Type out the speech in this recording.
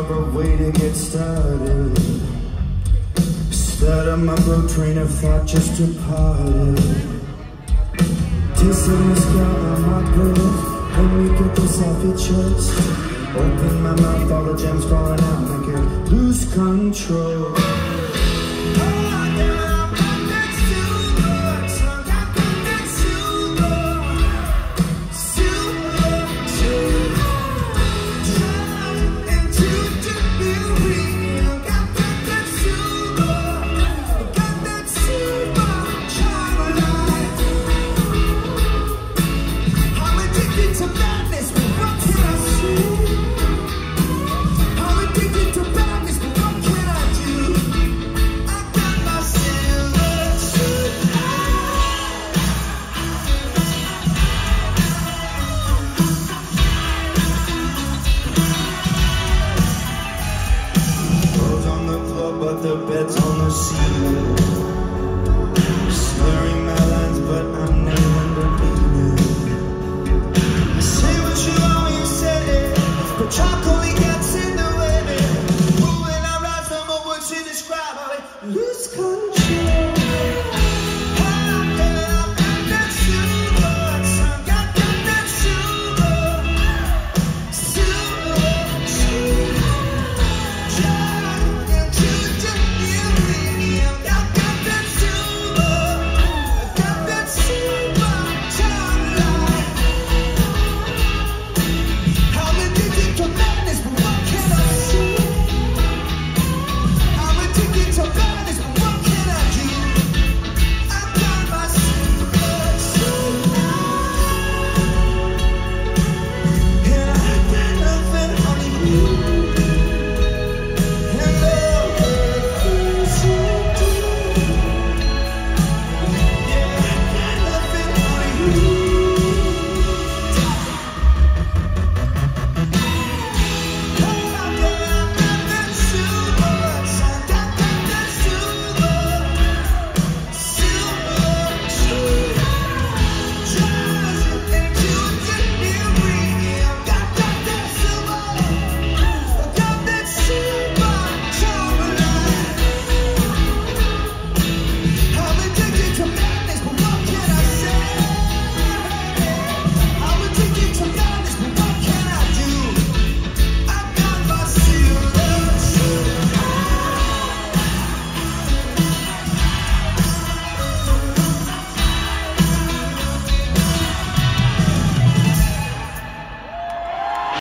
proper way to get started. Start up my broke train of thought just departed. Tasting the sky on my breath. Let me get this off your chest. Open my mouth, all the gems falling out, make it lose control. But the bed's on the ceiling. Slurring my lines, but I'm never repeating. I say what you always said, but chalk only gets in the way. When I rise from a word to describe, I lose control.